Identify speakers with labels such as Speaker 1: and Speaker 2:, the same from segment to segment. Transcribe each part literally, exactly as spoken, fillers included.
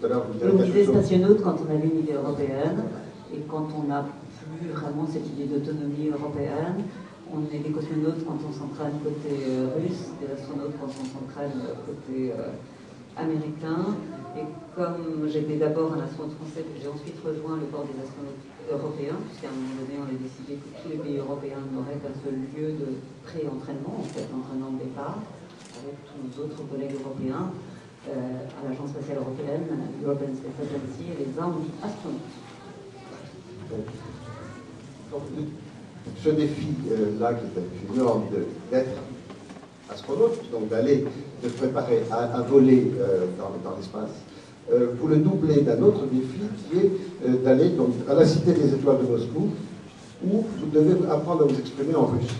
Speaker 1: tout à l'heure, vous
Speaker 2: disiez quelque chose. On disait spationaute quand on avait une idée européenne, et quand on n'a plus vraiment cette idée d'autonomie européenne. On est des cosmonautes quand on s'entraîne côté euh, russe, des astronautes quand on s'entraîne côté euh, américain. Et comme j'étais d'abord un astronaute français, puis j'ai ensuite rejoint le corps des astronautes européens, puisqu'à un moment donné, on a décidé que tous les pays européens n'auraient qu'un seul lieu de pré-entraînement, en fait, entraînement de départ, avec tous nos autres collègues européens, euh, à l'Agence spatiale européenne, l'European Space Agency, et les uns ont dit astronautes.
Speaker 1: Donc, ce défi-là, euh, qui est énorme, d'être astronaute, donc d'aller, de se préparer à, à voler euh, dans, dans l'espace, euh, vous le doublez d'un autre défi qui est euh, d'aller donc à la Cité des Étoiles de Moscou, où vous devez apprendre à vous exprimer en russe.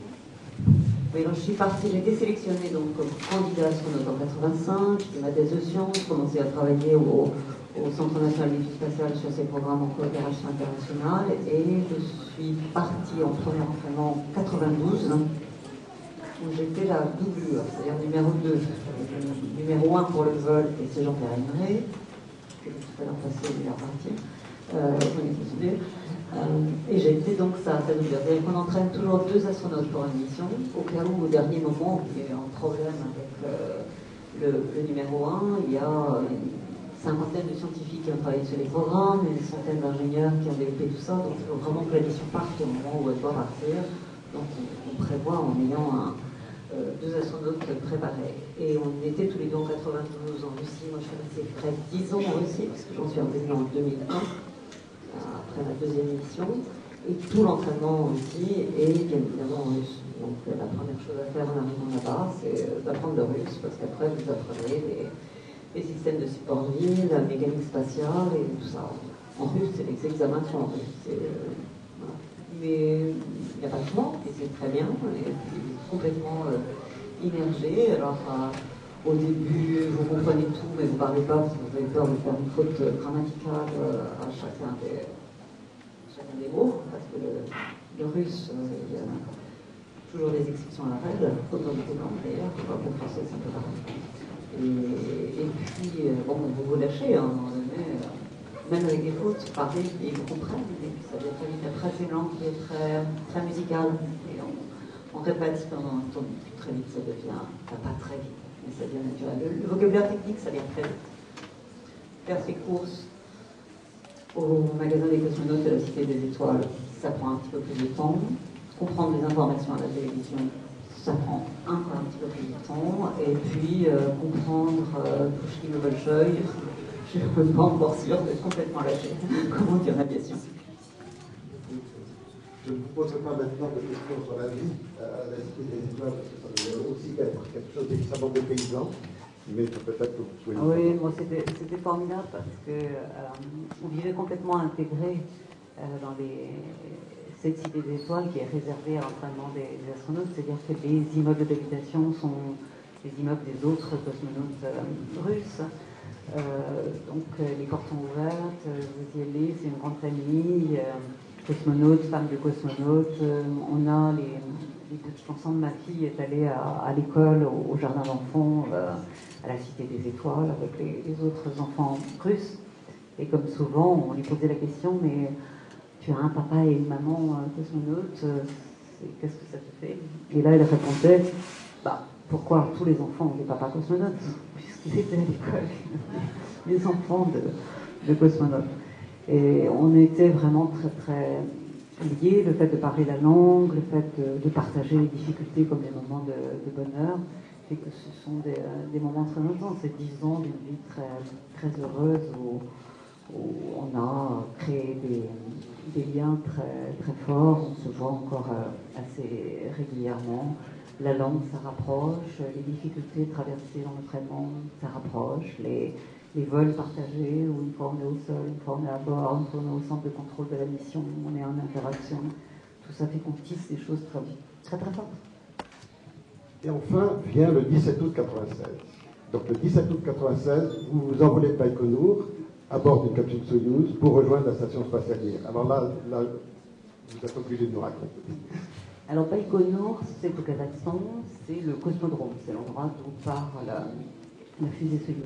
Speaker 2: Oui, donc je suis partie, j'ai été sélectionnée donc, comme candidat astronaute en quatre-vingt-cinq, j'ai fait ma thèse de sciences, commencé à travailler au, au Centre national d'études spatiales sur ces programmes en coopération internationale, et je suis partie en premier entraînement en quatre-vingt-douze, où j'étais la doublure, c'est-à-dire numéro deux. Numéro un pour le vol, et c'est Jean-Pierre Aymeré, que tout à l'heure passé, il est reparti, euh, on est tous Euh, et j'ai été donc ça, ça doublure. C'est-à-dire qu'on entraîne toujours deux astronautes pour une mission, au cas où, au dernier moment, il y a eu un problème avec euh, le, le numéro un, il y a une cinquantaine de scientifiques qui ont travaillé sur les programmes, une centaine d'ingénieurs qui ont développé tout ça, donc il faut vraiment que la mission parte au moment où elle doit partir. Donc on, on prévoit en ayant un, euh, deux astronautes préparés. Et on était tous les deux en quatre-vingt-douze en Russie. Moi je suis restée près de dix ans en Russie, puisque j'en suis revenue en deux mille un. Après la deuxième mission, et tout l'entraînement aussi, et bien évidemment en russe. Donc euh, la première chose à faire en arrivant là-bas, c'est euh, d'apprendre le russe, parce qu'après vous apprenez les, les systèmes de support de vie, la mécanique spatiale et tout ça. En russe, les examens sont en russe. Euh, voilà. Mais il n'y a pas de choix, et c'est très bien, et puis complètement euh, immergé. Alors, euh, au début, vous comprenez tout, mais vous ne parlez pas parce que vous avez peur de faire une faute grammaticale à chacun des, chacun des mots, parce que le, le russe, euh, il y a toujours des exceptions à la règle, autant que non d'ailleurs, le français c'est un peu pareil. Et, et puis, euh, bon, vous vous lâchez, hein, à un moment donné, euh, même avec des fautes, parler, et ils comprennent, et puis ça devient très vite. Après, c'est une langue qui est très, très musicale, et on, on répète pendant un temps, très vite, ça devient, enfin, pas très vite. Ça devient naturel. Le, le vocabulaire technique, ça vient très vite. Faire ses courses au magasin des cosmonautes de la Cité des Étoiles, ça prend un petit peu plus de temps. Comprendre les informations à la télévision, ça prend encore un petit peu plus de temps. Et puis, euh, comprendre euh, Pouchkine ou Bolchoï, je ne suis pas encore sûre d'être complètement lâché. Comment dire l'aviation?
Speaker 1: Je ne vous poserai pas maintenant de questions sur la vie à la Cité des Étoiles, parce que ça devait aussi être quelque chose d'extrêmement dépaysant, mais peut-être que vous soyez...
Speaker 2: Oui, moi c'était formidable parce que euh, on vivait complètement intégré euh, dans les, cette Cité des Étoiles qui est réservée à l'entraînement des, des astronautes, c'est-à-dire que les immeubles d'habitation sont les immeubles des autres cosmonautes euh, russes. Euh, donc euh, les portes sont ouvertes, euh, vous y allez, c'est une grande famille. Euh, cosmonautes, femmes de cosmonautes, euh, on a les, les petits enfants de ma fille est allée à, à l'école, au, au jardin d'enfants, euh, à la Cité des Étoiles, avec les, les autres enfants russes. Et comme souvent, on lui posait la question, mais tu as un papa et une maman euh, cosmonautes, euh, qu'est-ce que ça te fait? Et là, elle répondait, bah, pourquoi tous les enfants ont des papas cosmonautes? Puisqu'ils étaient à l'école, les enfants de, de cosmonautes. Et on était vraiment très très liés, le fait de parler la langue, le fait de, de partager les difficultés comme des moments de, de bonheur, fait que ce sont des, des moments très intenses, c'est dix ans d'une vie très, très heureuse où, où on a créé des, des liens très, très forts, on se voit encore assez régulièrement. La langue, ça rapproche, les difficultés traversées dans l'entraînement, ça rapproche, les, les vols partagés, où une fois on est au sol, une fois on est à bord, une fois on est au centre de contrôle de la mission, on est en interaction. Tout ça fait qu'on tisse des choses très, très, très fortes.
Speaker 1: Et enfin, vient le dix-sept août quatre-vingt-seize. Donc le dix-sept août quatre-vingt-seize, vous vous envolez de Baïkonour, à bord d'une capsule Soyouz, pour rejoindre la station spatiale Mir. Alors là, là, vous êtes obligé de nous raconter.
Speaker 2: Alors Baïkonour, c'est au Kazakhstan, c'est le cosmodrome, c'est l'endroit d'où part la, la fusée Soyouz.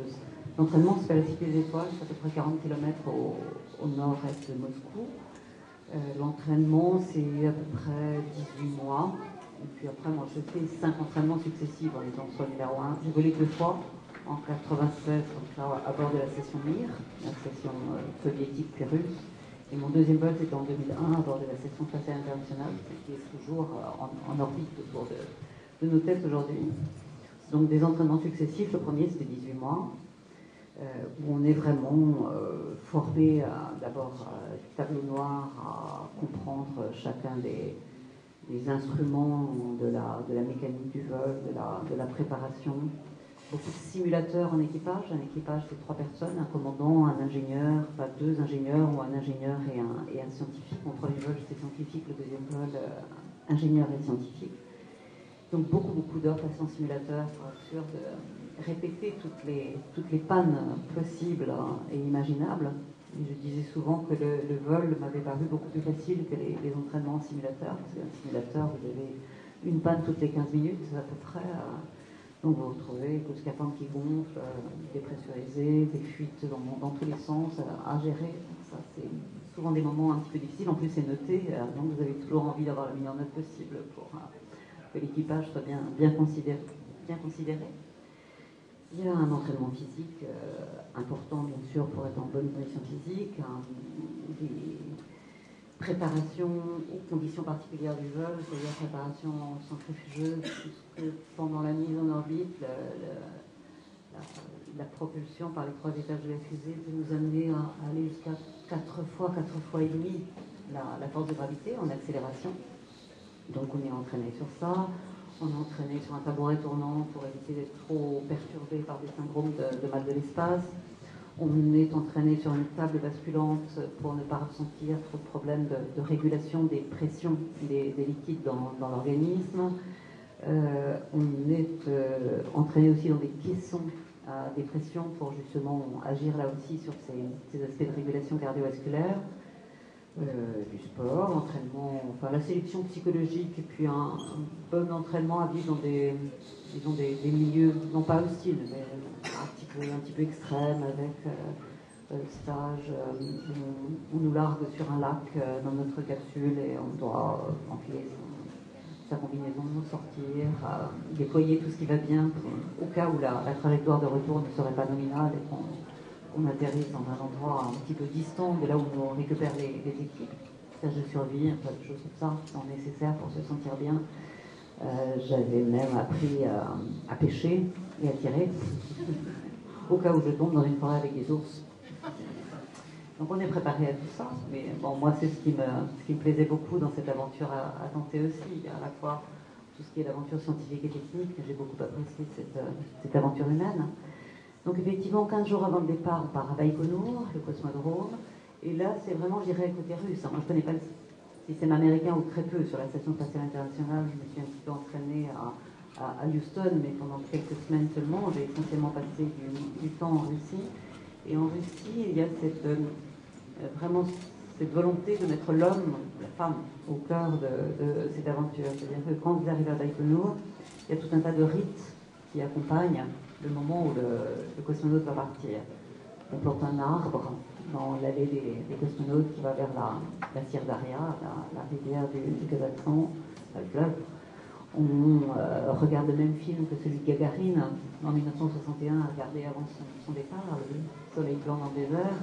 Speaker 2: L'entraînement se fait à la Cité des Étoiles, c'est à peu près quarante kilomètres au, au nord-est de Moscou. Euh, L'entraînement, c'est à peu près dix-huit mois. Et puis après, moi, je fais cinq entraînements successifs en étant sur le numéro un. J'ai volé deux fois, en quatre-vingt-sept, à bord de la station Mir, la station euh, soviétique puis russe. Et mon deuxième vol, c'était en deux mille un, à bord de la station spatiale internationale, qui est toujours euh, en, en orbite autour de, de nos têtes aujourd'hui. Donc des entraînements successifs. Le premier, c'était dix-huit mois. Euh, où on est vraiment euh, formé d'abord euh, du tableau noir à comprendre chacun des, des instruments de la, de la mécanique du vol, de la, de la préparation. Beaucoup de simulateurs en équipage, un équipage de trois personnes, un commandant, un ingénieur, enfin deux ingénieurs ou un ingénieur et un, et un scientifique. Mon premier vol c'était scientifique, le deuxième vol euh, ingénieur et scientifique. Donc beaucoup, beaucoup d'heures passées en simulateur pour être sûr de répéter toutes les, toutes les pannes possibles et imaginables. Et je disais souvent que le, le vol m'avait paru beaucoup plus facile que les, les entraînements en simulateur, parce qu'un simulateur, vous avez une panne toutes les quinze minutes à peu près. Donc vous retrouvez le scaphandre qui gonfle, dépressurisé, des fuites dans, dans tous les sens à gérer. Ça, c'est souvent des moments un petit peu difficiles. En plus, c'est noté, donc vous avez toujours envie d'avoir la meilleure note possible pour que l'équipage soit bien, bien, considéré, bien considéré. Il y a un entraînement physique euh, important, bien sûr, pour être en bonne condition physique, hein, des préparations aux conditions particulières du vol, c'est-à-dire préparation centrifugeuse, puisque pendant la mise en orbite, le, le, la, la propulsion par les trois étages de la fusée peut nous amener à, à aller jusqu'à quatre fois, quatre fois et demi la, la force de gravité en accélération. Donc on est entraîné sur ça, on est entraîné sur un tabouret tournant pour éviter d'être trop perturbé par des syndromes de, de mal de l'espace. On est entraîné sur une table basculante pour ne pas ressentir trop de problèmes de, de régulation des pressions des, des liquides dans, dans l'organisme. Euh, on est euh, entraîné aussi dans des caissons à des pressions pour justement agir là aussi sur ces, ces aspects de régulation cardiovasculaire. Euh, du sport, l'entraînement, enfin la sélection psychologique et puis un, un bon entraînement à vivre dans des, disons des, des milieux, non pas hostiles, mais un petit peu, un petit peu extrêmes avec euh, le stage euh, où on, on nous largue sur un lac euh, dans notre capsule et on doit euh, enfiler son, sa combinaison, sortir, euh, déployer tout ce qui va bien pour, au cas où la, la trajectoire de retour ne serait pas nominale et qu'on on atterrisse dans un endroit un petit peu distant de là où on récupère les, les équipes. Stage de survie, un tas de choses comme ça qui sont nécessaires pour se sentir bien. Euh, J'avais même appris à, à pêcher et à tirer, au cas où je tombe dans une forêt avec des ours. Donc on est préparé à tout ça, mais bon, moi c'est ce qui me, ce qui me plaisait beaucoup dans cette aventure à, à tenter aussi, à la fois tout ce qui est l'aventure scientifique et technique, j'ai beaucoup apprécié cette, cette aventure humaine. Donc effectivement, quinze jours avant le départ, on part à Baïkonour, le cosmodrome. Et là, c'est vraiment, je dirais, côté russe. Moi, je ne connais pas le système américain ou très peu sur la station spatiale internationale. Je me suis un petit peu entraînée à, à, à Houston, mais pendant quelques semaines seulement. J'ai essentiellement passé du, du temps en Russie. Et en Russie, il y a cette, euh, vraiment cette volonté de mettre l'homme, la femme, au cœur de, de cette aventure. C'est-à-dire que quand vous arrivez à Baïkonour, il y a tout un tas de rites qui accompagnent le moment où le, le cosmonaute va partir. On plante un arbre dans l'allée des, des cosmonautes qui va vers la, la Sirdaria, la, la rivière du, du Kazakhstan, le fleuve. On euh, regarde le même film que celui de Gagarine en mille neuf cent soixante et un, regardé avant son, son départ, le soleil blanc dans le désert.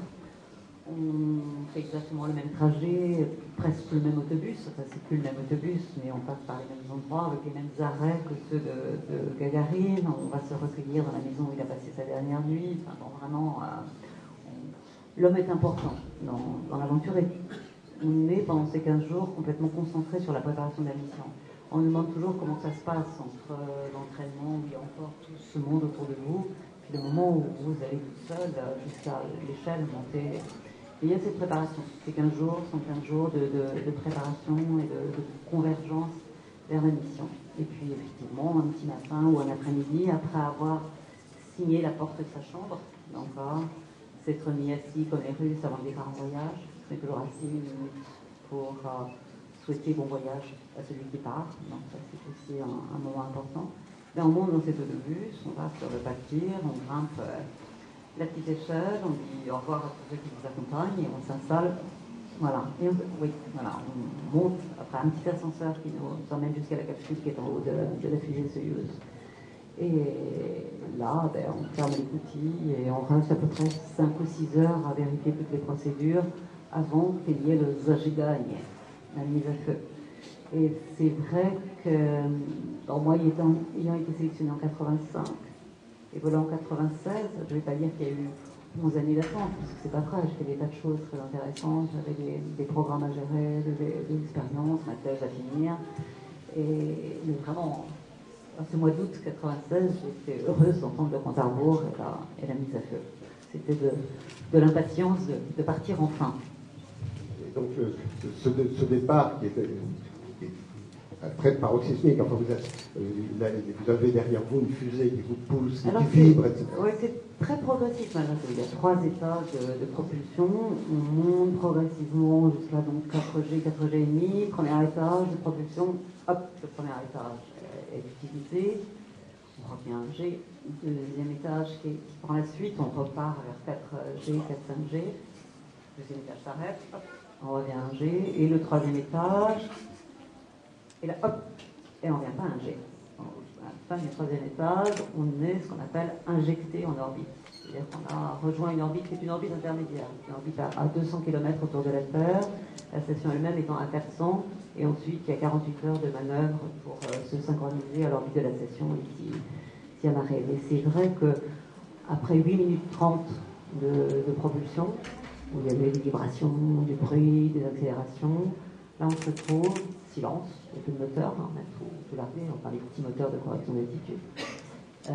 Speaker 2: On fait exactement le même trajet, presque le même autobus, enfin c'est plus le même autobus, mais on passe par les mêmes endroits avec les mêmes arrêts que ceux de, de Gagarine. On va se recueillir dans la maison où il a passé sa dernière nuit. Enfin, bon, vraiment, euh, on... l'homme est important dans, dans l'aventure et on est pendant ces quinze jours complètement concentré sur la préparation de la mission. On nous demande toujours comment ça se passe entre euh, l'entraînement où il y a encore tout ce monde autour de vous, puis le moment où vous allez tout seul euh, jusqu'à l'échelle monter. Et il y a cette préparation. Ces quinze jours sont quinze jours de, de, de préparation et de, de convergence vers la mission. Et puis effectivement, un petit matin ou un après-midi, après avoir signé la porte de sa chambre, donc s'être mis assis comme les Russes avant le départ en voyage, c'est toujours assis une minute pour euh, souhaiter bon voyage à celui qui part. Donc ça c'est aussi un, un moment important. Mais on monte dans cet autobus, on va sur le bâtir, on grimpe euh, la petite échelle, on dit au revoir à tous ceux qui nous accompagnent et on s'installe. Voilà. Et on, oui, voilà, on monte après un petit ascenseur qui nous emmène jusqu'à la capsule qui est en haut de la, de la fusée Soyouz. Et là, ben, on ferme les cookies et on reste à peu près cinq ou six heures à vérifier toutes les procédures avant qu'il y ait le Zajidaï, la mise à feu. Et c'est vrai que, bon, moi, ayant, ayant été sélectionné en quatre-vingt-cinq et voilà en quatre-vingt-seize, je ne vais pas dire qu'il y a eu onze années d'attente, parce que c'est pas vrai, j'ai fait des tas de choses très intéressantes, j'avais des, des programmes à gérer, des, des expériences, ma thèse à finir. Et mais vraiment, en ce mois d'août quatre-vingt-seize, j'étais heureuse d'entendre le compte à rebours et la, et la mise à feu. C'était de, de l'impatience de, de partir enfin.
Speaker 1: Et donc euh, ce, ce départ qui était très paroxysmique, enfin vous, êtes, euh, vous avez derrière vous une fusée qui vous pousse, qui,
Speaker 2: Alors,
Speaker 1: qui vibre, et cetera.
Speaker 2: Oui, c'est très progressif malgré tout. Il y a trois étages de, de propulsion. On monte progressivement jusqu'à donc quatre G, quatre G et demi. Premier étage de propulsion, hop, le premier étage est utilisé. On revient à un G. Deuxième étage qui, qui prend la suite, on repart vers quatre G, quatre, cinq G. Deuxième étage s'arrête, hop, on revient à un G. Et le troisième étage, et là, hop, et on ne vient pas à un G. À la fin du troisième étage, on est ce qu'on appelle injecté en orbite. C'est-à-dire qu'on a rejoint une orbite qui est une orbite intermédiaire, une orbite à, à deux cents kilomètres autour de la Terre, la station elle-même étant à quatre cents, et ensuite il y a quarante-huit heures de manœuvre pour euh, se synchroniser à l'orbite de la station et s'y, s'y amarrer. Et c'est vrai qu'après huit minutes trente de, de propulsion, où il y avait des vibrations, du bruit, des accélérations, là on se trouve, silence, il n'y a plus de moteur, hein, on a tout, tout largué, enfin les petits moteurs de correction d'altitude. Euh,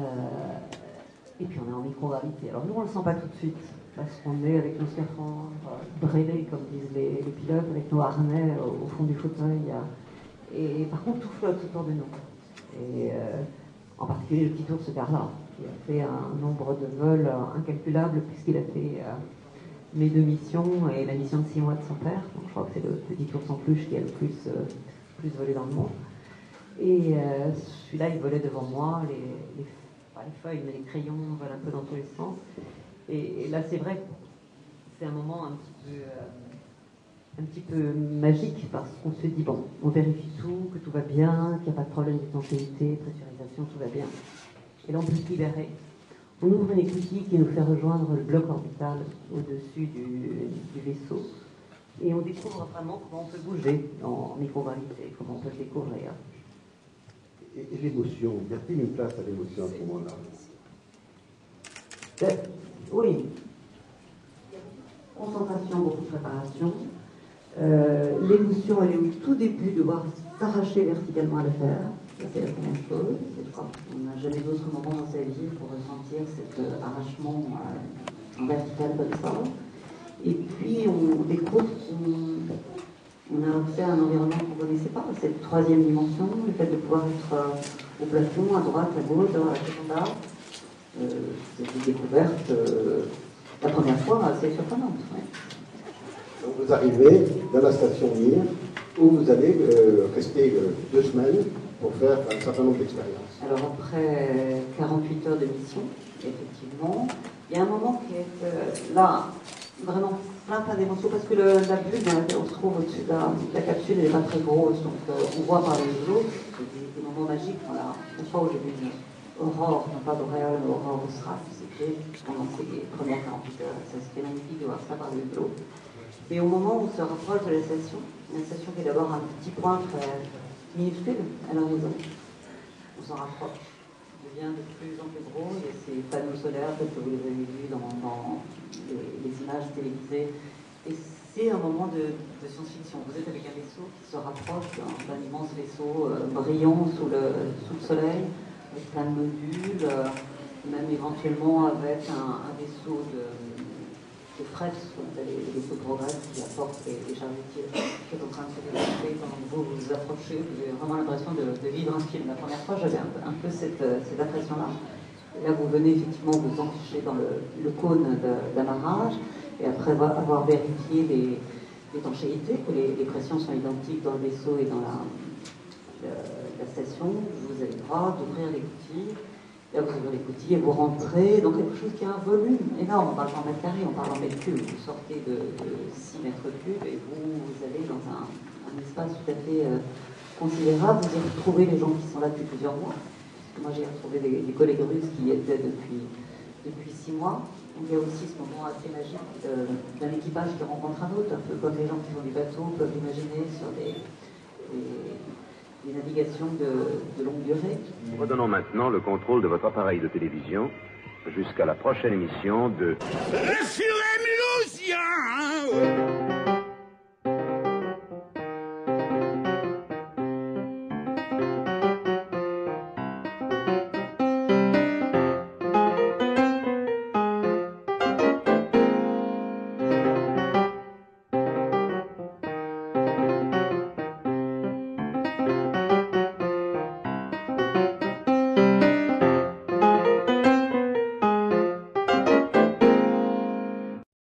Speaker 2: et puis on est en microgravité. Alors nous on ne le sent pas tout de suite, parce qu'on est avec nos scaphandres euh, brêlés, comme disent les, les pilotes, avec nos harnais au, au fond du fauteuil. Euh, et par contre tout flotte autour de nous. Et euh, en particulier le petit ours Carla, qui a fait un nombre de vols euh, incalculable, puisqu'il a fait euh, mes deux missions et la mission de six mois de son père. Donc je crois que c'est le petit ours en peluche qui a le plus, euh, plus volé dans le monde. Et euh, celui-là, il volait devant moi, les, les, pas les feuilles, mais les crayons volent un peu dans tous les sens. Et, et là, c'est vrai que c'est un moment un petit peu, euh, un petit peu magique, parce qu'on se dit, bon, on vérifie tout, que tout va bien, qu'il n'y a pas de problème d'étanchéité, pressurisation, tout va bien. Et là, on peut se libérer. On ouvre une écoutille qui nous fait rejoindre le bloc orbital au-dessus du, du vaisseau. Et on découvre vraiment comment on peut bouger en microgravité, comment on peut le découvrir.
Speaker 1: Et, et l'émotion, y a-t-il une place à l'émotion à ce moment-là?
Speaker 2: euh, Oui. Concentration, beaucoup de préparation. Euh, l'émotion, elle est au tout début de voir s'arracher verticalement à la terre. C'est la première chose. Je crois qu'on n'a jamais d'autre moment dans sa vie pour ressentir cet euh, arrachement euh, en vertical comme ça. Et puis on découvre qu'on on a accès à un environnement qu'on ne connaissait pas, cette troisième dimension, le fait de pouvoir être euh, au plafond, à droite, à gauche, à la euh, c'est une découverte euh, la première fois assez surprenante. Ouais.
Speaker 1: Donc vous arrivez dans la station Mir où vous allez euh, rester euh, deux semaines pour faire un certain nombre d'expériences.
Speaker 2: Alors après quarante-huit heures de mission, effectivement, il y a un moment qui est euh, là, vraiment plein plein d'émotions, parce que le, la bulle dans laquelle on se trouve au-dessus de la, la capsule n'est pas très grosse, donc euh, on voit par les autres, c'est des, des moments magiques. Voilà. Une fois où j'ai vu une aurore, non pas boréale, mais aurore australe, c'était pendant ces premières quarante-huit heures, ça c'était magnifique de voir ça par les autres. Et au moment où on se rapproche de la station, la station qui est d'abord un petit point très minuscule à l'horizon, on s'en rapproche, il devient de plus en plus gros, il y a ces panneaux solaires tels que vous les avez vus dans, dans les, les images télévisées, et c'est un moment de, de science-fiction. Vous êtes avec un vaisseau qui se rapproche d'un immense vaisseau euh, brillant sous le, sous le soleil, avec plein de modules, euh, même éventuellement avec un, un vaisseau de de fret, ce qu'on appelle les vaisseaux de progrès qui apportent les, les charretiers qui est en train de se développer. Quand vous vous approchez, vous avez vraiment l'impression de, de vivre un film. La première fois, j'avais un, un peu cette, cette impression-là. Là, vous venez effectivement vous enficher dans le, le cône d'amarrage, et après avoir vérifié les l'étanchéité, que les, les pressions sont identiques dans le vaisseau et dans la, la, la station, vous avez le droit d'ouvrir les coquilles Là, vous ouvrez les coutilles et vous rentrez dans quelque chose qui a un volume énorme. On parle pas en mètres carrés, on parle en mètres cubes. Vous sortez de, de six mètres cubes et vous, vous allez dans un, un espace tout à fait euh, considérable. Vous y retrouvez les gens qui sont là depuis plusieurs mois. Moi, j'ai retrouvé des, des collègues russes qui y étaient depuis, depuis six mois. Donc, il y a aussi ce moment assez magique euh, d'un équipage qui rencontre un autre, un peu comme les gens qui font du bateau peuvent l'imaginer sur des, des, des navigations de, de longue durée.
Speaker 3: Nous redonnons maintenant le contrôle de votre appareil de télévision jusqu'à la prochaine émission de...
Speaker 4: Le Furet Mulhousien.